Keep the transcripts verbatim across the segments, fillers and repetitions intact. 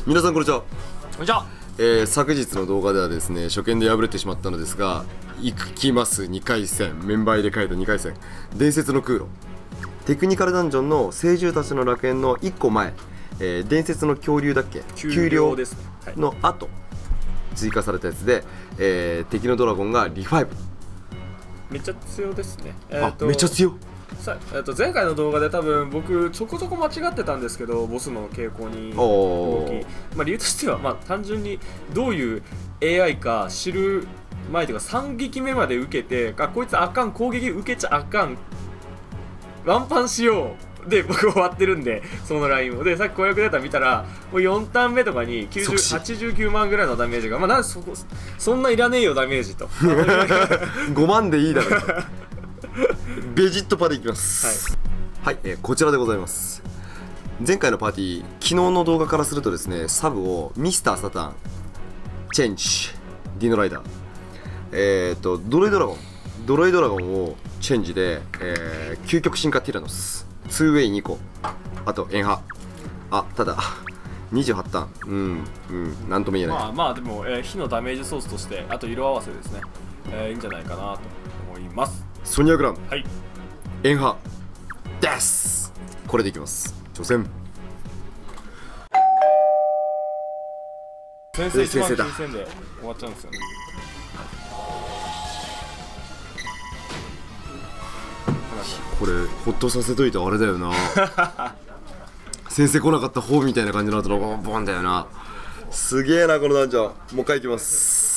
皆さんこんにちは。 こんにちは。 えー、昨日の動画ではですね、初見で敗れてしまったのですが、行きますにかい戦、メンバー入れ替えたにかい戦、伝説の空路、テクニカルダンジョンの聖獣たちの楽園のいっこまえ、えー、伝説の恐竜だっけ、 丘陵ですね、はい、 の後追加されたやつで、えー、敵のドラゴンがリファイブ。 めっちゃ強ですね。 えー、あ、めっちゃ強。 さえー、と前回の動画で多分僕ちょこちょこ間違ってたんですけど、ボスの傾向に動き、まあ、理由としては、まあ、単純にどういう エーアイ か知る前というかさん撃目まで受けて、あこいつあかん、攻撃受けちゃあかん、ワンパンしようで僕終わってるんで、そのラインをでさっき攻略データ見たらもうよんターン目とかにきゅうじゅう、はちじゅうきゅうまんぐらいのダメージが、まあ、なんで そ, そんないらねえよダメージとごまんでいいだろうベジットパでいきます。はい、はい、えー、こちらでございます。前回のパーティー、昨日の動画からするとですね、サブをミスターサタン、チェンジ、ディノライダー、えーとドロイドラゴンドロイドラゴンをチェンジで、えー、究極進化ティラノスツーウェイにこ、あとエンハ、あ、ただにじゅうはちターン、うんうんなんとも言えない。 まあまあでも、えー、火のダメージソースとしてあと色合わせですね、えー、いいんじゃないかなと思います。 ソニアグラン、 はい、 エンハです。これでいきます。挑戦。 先生一番新鮮で終わっちゃうんですよね。 これホッとさせといてあれだよな先生来なかった方みたいな感じの後のボンボンだよな。すげえなこのダンジョン。もう一回いきます。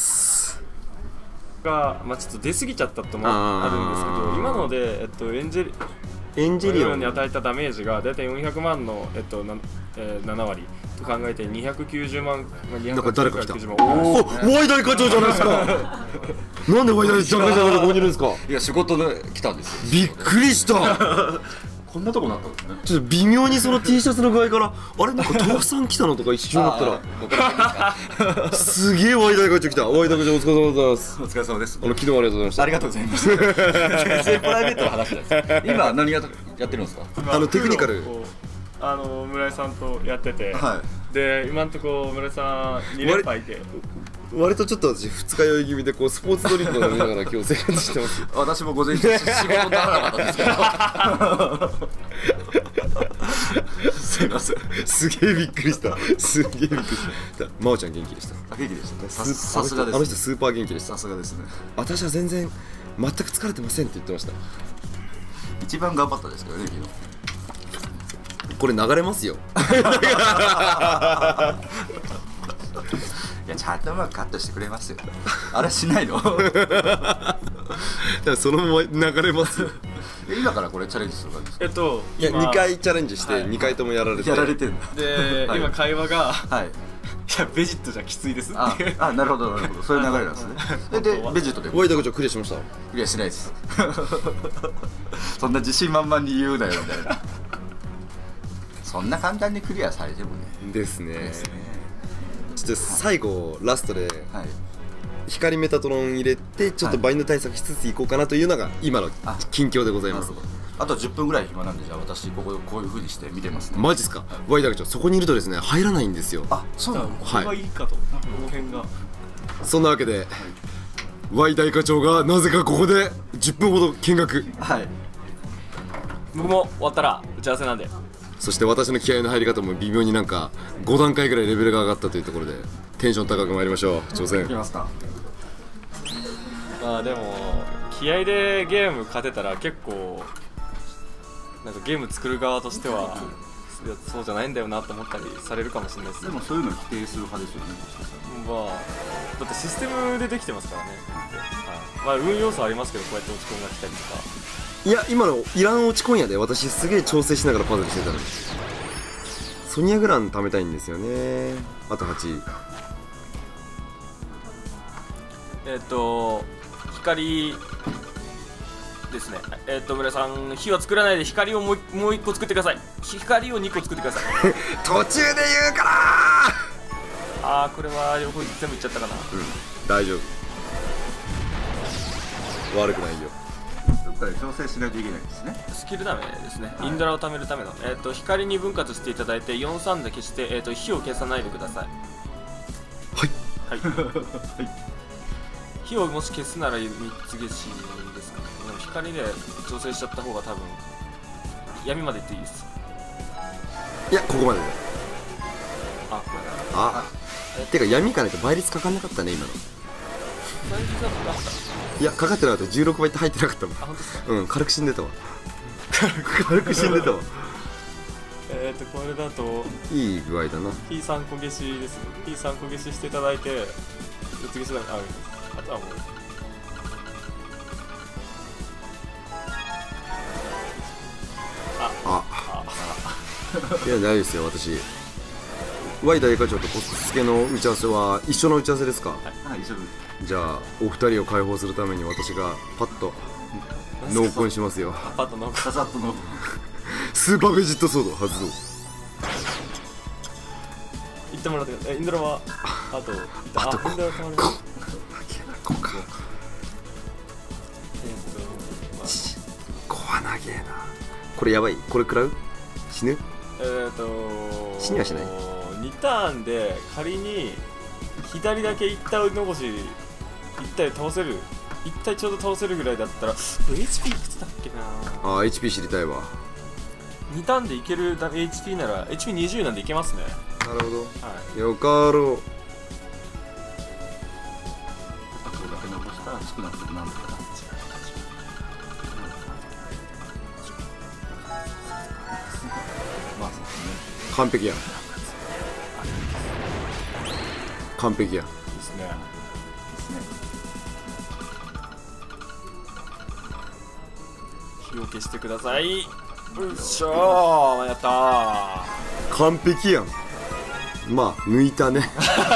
が、まあ、ちょっと出過ぎちゃったともあるんですけど、今ので、えっと、エンジェリエンジェリオンに与えたダメージがだいたいよんひゃくまんの、えっとなえー、ななわりと考えてにひゃくきゅうじゅうまん、 なんか誰か来た。 おお、 ワイダイ課長じゃないですかなんでワイダイ課長がここにいるんですか。 いや仕事で来たんですよ。 びっくりしたこんなとこなったんですね。 ちょっと微妙にその T シャツの具合からあれなんか豆腐さん来たのとか一瞬だったらすげえワイダイ課長来た。ワイダイ課長お疲れ様でございます。 お疲れ様です。 あの昨日はありがとうございました。 ありがとうございます。全然プライベートの話です。今何ややってるんですか。 あのテクニカルあの村井さんとやってて、 はい、 で今んとこ村井さんに連敗で割とちょっと私二日酔い気味でこうスポーツドリンクを飲みながら今日生活してます。 私も午前中仕事にならなかったんですけどすいません。 すげえびっくりした。すげえびっくりした。真央ちゃん元気でした。 元気でしたね。ささすがです。 あの人スーパー元気でした。 さすがですね。 私は全然全く疲れてませんって言ってました。 一番頑張ったですけどね昨日。 これ流れますよいやちゃんとうまくカットしてくれますよ。あれしないのそのまま流れますよ今からこれチャレンジする感じですか。 えっといやにかいチャレンジしてにかいともやられてやられてるんだ。 で、はい、今会話がはい、いやベジットじゃきついですってああ、なるほどなるほど、そういう流れなんですね。ででベジットでワイダイ課長クリアしました。 クリアしないですそんな自信満々に言うなよみたいなそんな簡単にクリアされてもね。 ですね。ちょっと最後ラストで、 はい、 光メタトロン入れてちょっとバインド対策しつついこうかなというのが今の近況でございます。 あ, あとじゅっぷんぐらい暇なんで、じゃあ私こここういう風にして見てますね。 マジっすか。ワイダイ課長そこにいるとですね入らないんですよ。 あ、そうなの。 これがいいかと保険が。 そんなわけで、はい、ワイダイ課長がなぜかここでじゅっぷんほど見学。 はい、 僕も終わったら打ち合わせなんで。 そして私の気合の入り方も微妙になんかごだんかいぐらいレベルが上がったというところでテンション高く参りましょう。挑戦いきますか。 まあでも気合でゲーム勝てたら結構なんかゲーム作る側としては、いやそうじゃないんだよなと思ったりされるかもしれないですね。 でもそういうの否定する派ですよね。 まあだってシステムでできてますからね、はい、まあ運要素ありますけど、こうやって落ち込んが来たりとか。 いや今のいらん落ち込んやで私すげえ調整しながらパズルしてたのに。ソニアグラン貯めたいんですよね。あとはち。 えっと光ですね。えっと村さん火は作らないで光をもうもういっこ作ってください。光をにこ作ってください途中で言うからああこれは両方全部いっちゃったかな。 うん大丈夫悪くないよ。 かで調整しないといけないですね。 スキルダメですね、 はい、 インドラを貯めるための、えー、と光に分割していただいてよんさんで消して、えー、と火を消さないでください。はいはい火をもし消すならみっつ消しですかね。でも光で調整しちゃった方が多分闇までいっていいです。 いやここまででああてか闇かないと倍率かかんなかったね今の。 倍率はかかったいやかかってなかったじゅうろくばいって入ってなかったもん。 あ本当ですか。 うん軽く死んでたわ軽く死んでたわえっとこれだといい具合だな。 火さんこ消しですね。火さんこ消ししていただいてよっつ消しだめ、ああとはもうあああいや大丈夫ですよ私。ワイ大課長とコスケの打ち合わせは一緒の打ち合わせですか。 はい一緒です。 じゃあお二人を解放するために私がパッと濃厚にしますよ。 パッとのささっとのスーパーベジットソード発動。 言ってもらってください。インドラはあとあとこインドラたまりこここかえっとまあこは長えな。これやばい。これ食らう死ぬ。 えーと死にはしない。 にターンで仮に左だけ一体残し一体倒せる一体ちょうど倒せるぐらいだったら エイチピー いくつだっけな。 あー エイチピー 知りたいわ。 にターンでいける エイチピー なら エイチピーにじゅう なんでいけますね。 なるほど。 はいよかろう。 片方だけ残したら少なくともなんとかなっちゃう。まあそうですね。 完璧や完璧や。 いいですね。 ですね。 火を消してください。よいしょーやったー。 完璧やん。まあ抜いたね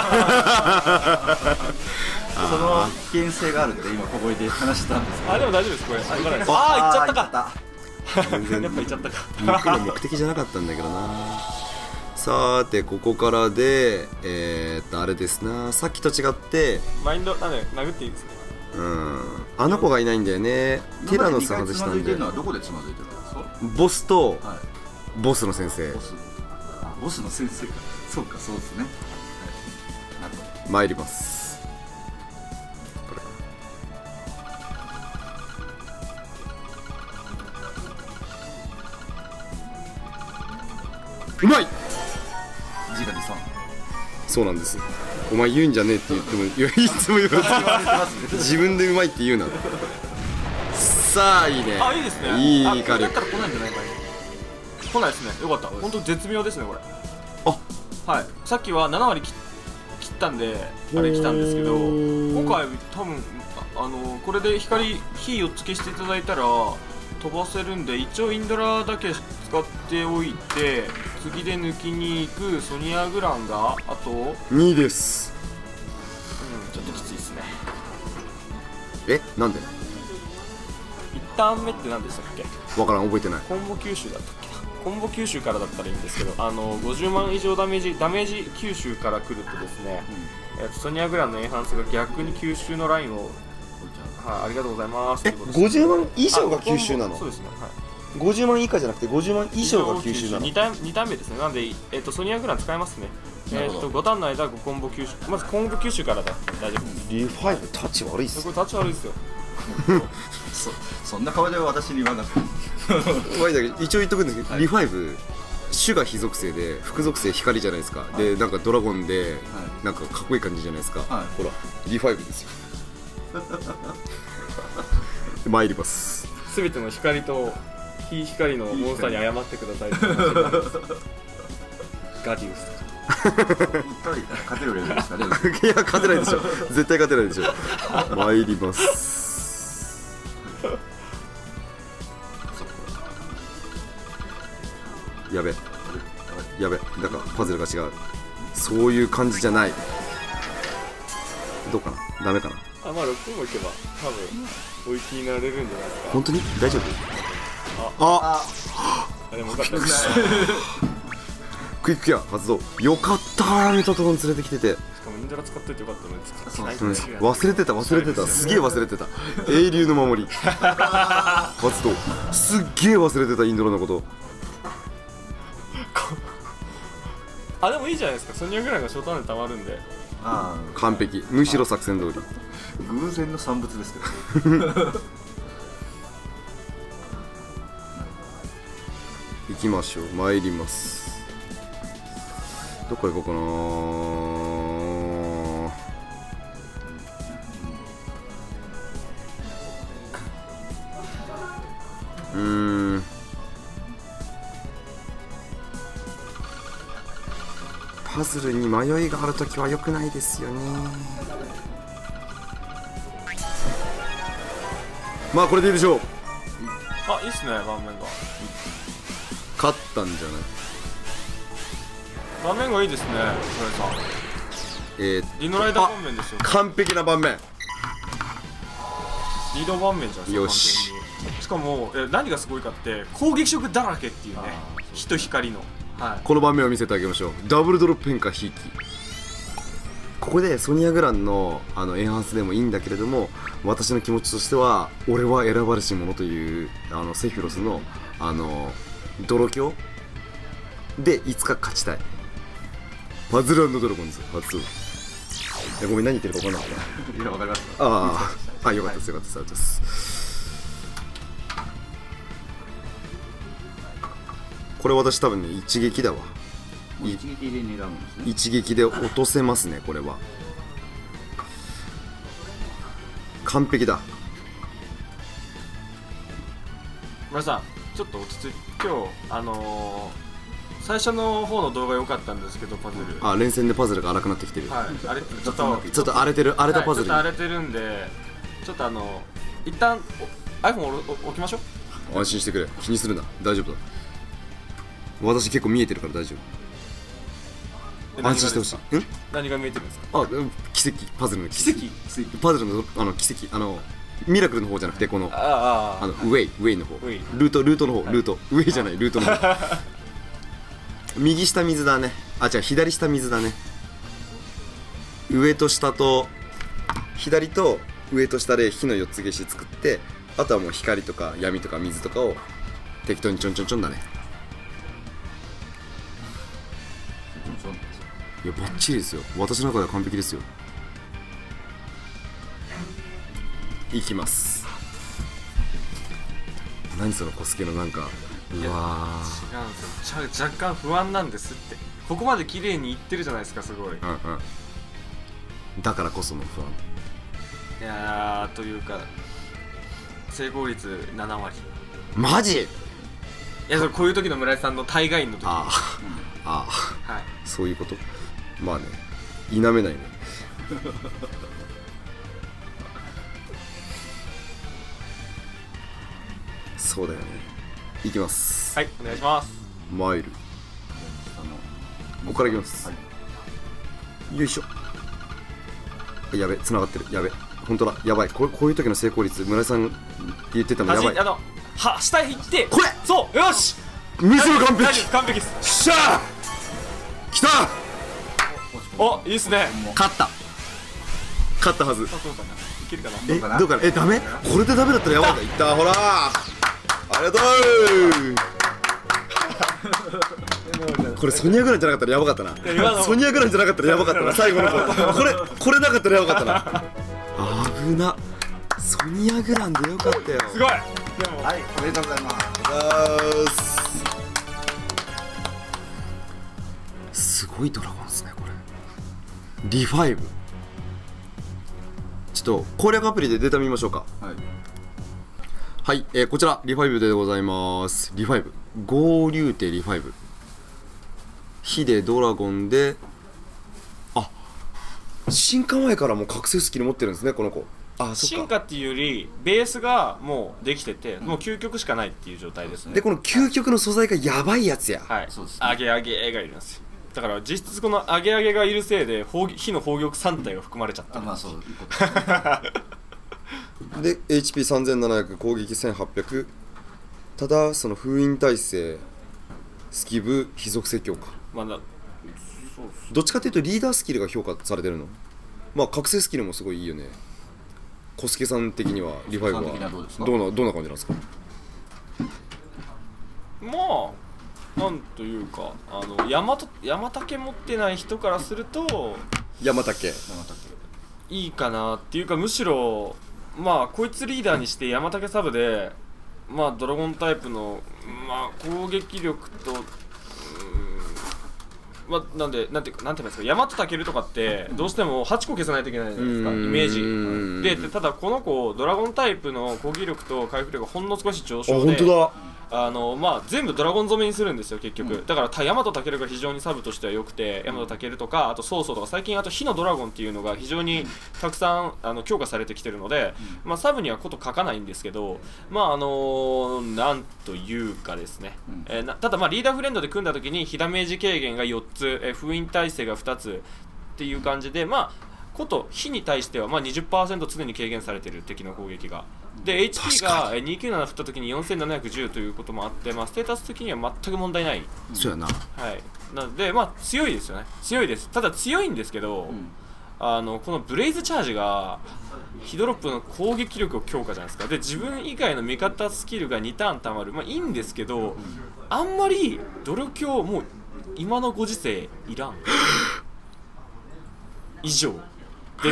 その危険性があるって今小声で話したんですけど。 あでも大丈夫ですこれ。あいけるあー行っちゃったあか。 全然やっぱ行っちゃったか。 抜くの目的じゃなかったんだけどな。さーてここからでえー、っとあれですな。さっきと違ってマインドなんで殴っていいですね。 うんあの子がいないんだよね。ティラノス外したんで。 のはどこでつまずいてるんですか。 ボスとはいボスの先生ボスあボスの先生か。そうかそうですね。はいなるほど。 参ります。これうまい。 自画自賛そうなんです。お前言うんじゃねえって言ってもいやいつも言われて言われてますね。 自分でうまいって言うな。さあいいね。 あいいですね。 いいあ火力。 だったら来ないんじゃないか。来ないですね。よかった。本当絶妙ですねこれ。 あはい。さっきはなな割切切ったんであれ来たんですけど、今回多分ああのこれで光火よっつ消していただいたら飛ばせるんで、一応インドラだけ使っておいて次で抜きに行くソニアグランがあと、うん、 にです。 ちょっときついですね。 えなんでいちターン目って何でしたっけ。 わからん覚えてない。 コンボ吸収だったっけな。コンボ吸収からだったらいいんですけど、あのごじゅうまん以上ダメージダメージ吸収から来るとですね、うん、えー、とソニアグランのエンハンスが逆に吸収のラインを、はい、ありがとうございます。 えごじゅうまん以上が吸収なの。 そうですね、はい、 ごじゅうまん以下じゃなくてごじゅうまん以上が吸収なの。 にターン目ですね。なんで、えー、とソニアグラン使えますね。えー、とごターンの間ごコンボ吸収、まずコンボ吸収からで大丈夫です。 リファイブタッチ悪いっす。 これタッチ悪いですよそ, そんな顔で私に言わなくてワイだけ一応言っとくんですけど、 はい、 リファイブ種が非属性で副属性光じゃないですか、はい、でなんかドラゴンで、はい、なんかかっこいい感じじゃないですか、はい、ほらリファイブですよ参ります。 すべての光と非光のモンスターに謝ってくださいガディウス一人勝てるレベルですかね。 いや勝てないでしょ絶対勝てないでしょ参りますやべやべなんかパズルが違う。そういう感じじゃない。どうかなダメかな。 あまあろくもいけば多分追い気になれるんじゃないですか。 本当に大丈夫。 ああでもよかったですねクイックケア発動。よかったー。メタトロン連れてきてて、 しかもインンデラ使っといてよかったのに使ってそうないうん忘れてた忘れてたすげえ忘れてた英流の守り発動すっげえ忘れてたインドラのことあでもいいじゃないですか。ソニアぐらいがショートハンデたまるんであ完璧むしろ作戦通りあ偶然の産物ですけどね行きましょう参りますどこ行こうかなうーんパズルに迷いがあるときは良くないですよねまあこれでいいでしょうあいいっすね。盤面が勝ったんじゃない盤面がいいですね。それさえー、 リノライダー盤面ですよ。 完璧な盤面リード盤面じゃん。 よし完全にしかもえ何がすごいかって攻撃色だらけっていうね。火と光のはいこの盤面を見せてあげましょう。ダブルドロップ変化ひいきここでソニアグランのあのエンハンスでもいいんだけれども私の気持ちとしては俺は選ばれし者というあのセフィロスのあの泥鏡でいつか勝ちたいパズル&ドラゴンズ発動いやごめん何言ってるか分かんなかったいやわかりますあああよかったですよかったですありがとうございますこれ私多分ね一撃だわ一撃で狙うんですね一撃で落とせますねこれは完璧だ村さんちょっと落ち着いて今日あのー、最初の方の動画良かったんですけどパズルあ連戦でパズルが荒くなってきてる、 はいあれちょっとちょっと荒れてる荒れたパズルに、 はい、ちょっと荒れてるんでちょっとあの一旦お iPhone を置きましょう。 安心してくれ気にするな大丈夫だ私結構見えてるから大丈え夫安心してほしいん何が見えてるんですか。 あうん奇跡パズルの奇跡奇跡パズルのあの奇跡あのミラクルの方じゃなくてこのあああのウェイウェイの方ウェイルートルートの方、 はいルートウェイじゃないルートの方右下水だねあ違う左下水だね上と下と左と上と下で火のよっつ消し作ってあとはもう光とか闇とか水とかを適当にちょんちょんちょんだねいやバッチリですよ私の中では完璧ですよいきます何そのコスケのなんかうわ違うんですよ。ちゃ若干不安なんですって。ここまで綺麗にいってるじゃないですか。すごい。 ーうんうんだからこその不安いやーというか成功率なな割。 マジいやそれこういう時の村井さんの大概の時。 ああああはい。 そういうことまあね否めないねそうだよねいきますはいお願いします。 マイルここからいきます、 はいよいしょやべ繋がってるやべ本当だやばいこれこういう時の成功率村井さんって言ってたのやばい端あのは下へ行ってこれそうよしミスの完大丈璧夫完璧です。 しゃあきたおいいっすね。 勝った勝ったはずあそうかないけるかな。 えうかなどうかなえダメこれでダメだったらやばいんだいったほらありがとうこれソニアグランじゃなかったらやばかったな今のソニアグランじゃなかったらやばかったな最後の子これこれなかったらやばかったな危なソニアグランでよかったよすごい。でもはいおめでとうございますすごいドラゴンですねこれリファイブちょっと攻略アプリでデータ見ましょうかはいはい、えー、こちらリファイブでございますリファイブ合流手リファイブ火でドラゴンであ進化前からもう覚醒スキル持ってるんですねこの子あそっか進化っていうよりベースがもうできてて、もう究極しかないっていう状態ですね。 でこの究極の素材がやばいやつやはいそうですね揚げ揚げがいるんですよ。だから実質この揚げ揚げがいるせいで砲火の砲玉さん体が含まれちゃったあまあそういうことで エイチピーさんぜんななひゃく 攻撃せんはっぴゃくただその封印耐性スキブ非属性強化まだそうっす。 どっちかっていうとリーダースキルが評価されてるの？まあ覚醒スキルもすごいいいよね。小助さん的にはリファイブは小助さん的にはどうですか？ どうなどんな感じなんですか？ まあなんというか、あの山と山竹持ってない人からすると山竹山竹いいかなっていうか、むしろまあこいつリーダーにして山竹サブで、まあドラゴンタイプのまあ攻撃力と、うーん、まあなんでなんていうかなんて言いますか、山とタケルとかってどうしてもはちこ消さないといけないじゃないですか、イメージで。でただこの子ドラゴンタイプの攻撃力と回復力がほんの少し上あ昇で、 本当だ。 あのまあ、全部ドラゴン染めにするんですよ結局、うん、だから大和健が非常にサブとしては良くて、大和健とかあと曹操とか最近あと火のドラゴンっていうのが非常にたくさんあの強化されてきてるので、うん、まあ、サブにはこと書かないんですけど、まああのー、なんというかですね、うん、えー、なただまあリーダーフレンドで組んだ時に火ダメージ軽減がよっつ、えー、封印耐性がふたつっていう感じで、まあこと火に対してはまあ にじゅっパーセント 常に軽減されている敵の攻撃がで エイチピー がにひゃくきゅうじゅうなな振った時によんせんななひゃくじゅうということもあって、まあ、ステータス的には全く問題ない、 そうやな。 はい、なのでまあ強いですよね、強いです。ただ強いんですけど、うん、あのこのブレイズチャージがヒドロップの攻撃力を強化じゃないですか。で自分以外の味方スキルがにターンたまる、まあいいんですけど、うん、あんまり努力強もう今のご時世いらん以上です。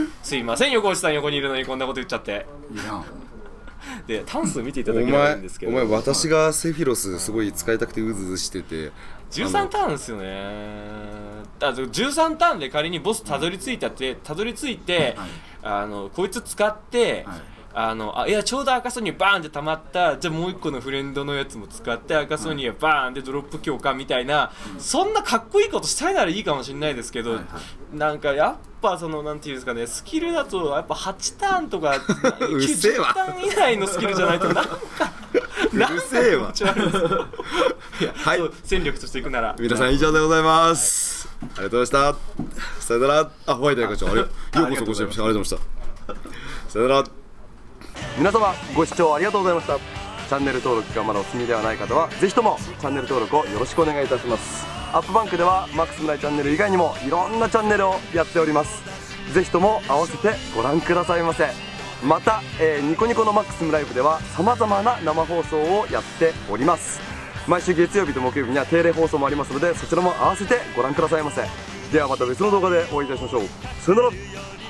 すいません、横内さん横にいるのにこんなこと言っちゃっていらんでタン数見ていただければいいんですけど、 お前お前私がセフィロスすごい使いたくてうずうずしててじゅうさんターンですよね。あじゅうさんターンで仮にボスたどり着いたってたどり着いて、はい、あのこいつ使って、はい、あのあいやちょうど赤ソニアバーンって溜まった、じゃあもう一個のフレンドのやつも使って赤ソニアバーンでドロップ強化みたいな、うん、そんなかっこいいことしたいならいいかもしれないですけど、はいはい、なんかやっぱそのなんていうんですかね、スキルだとやっぱはちターンとかうっせえわじゅうターン以内のスキルじゃないとなんかうるせえわいや、はい、戦力としていくなら皆さん以上でございます、はい、ありがとうございました。さよなら。あ、ホワイトヤコちゃん、あれようこそご視聴ありがとうございました。さよなら。皆様ご視聴ありがとうございました。チャンネル登録がまだお済みではない方はぜひともチャンネル登録をよろしくお願いいたします。アップバンクではマックスムライチャンネル以外にもいろんなチャンネルをやっております。ぜひとも合わせてご覧くださいませ。また、えー、ニコニコのマックスムライブではさまざまな生放送をやっております。毎週月曜日と木曜日には定例放送もありますので、そちらも合わせてご覧くださいませ。ではまた別の動画でお会いいたしましょう。さよなら。